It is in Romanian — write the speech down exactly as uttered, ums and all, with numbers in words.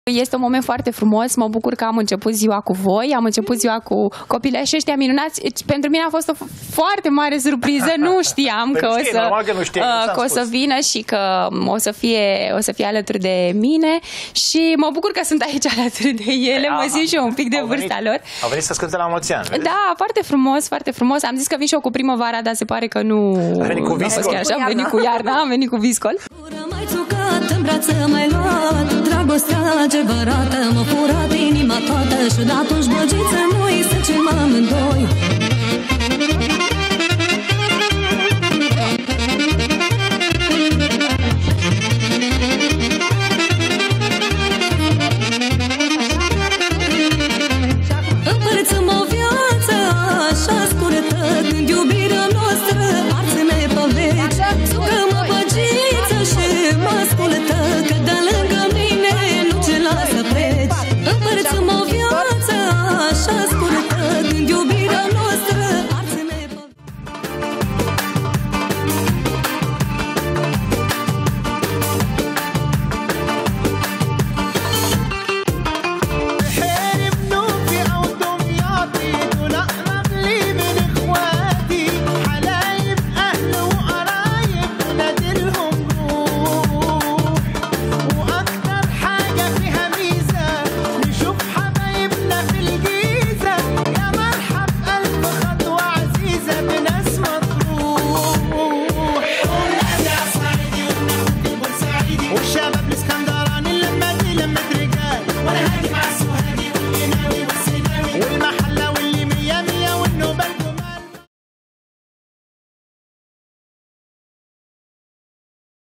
Este un moment foarte frumos, mă bucur că am început ziua cu voi, am început ziua cu copilașii ăștia minunați. Pentru mine a fost o foarte mare surpriză, nu știam că o să, că nu știai, uh, că o să vină și că o să, fie, o să fie alături de mine și mă bucur că sunt aici alături de ele, mă simt și eu un pic de vârsta lor. Au venit să-ți cânte la mulți ani. Da, foarte frumos, foarte frumos. Am zis că vin și eu cu primăvara, dar se pare că nu... A venit cu viscol. Așa, am venit cu iarna, am venit cu viscol. Mai țucat, în brață mai luat, dragostea adevărată m-a furat inima toată și de atunci băgiță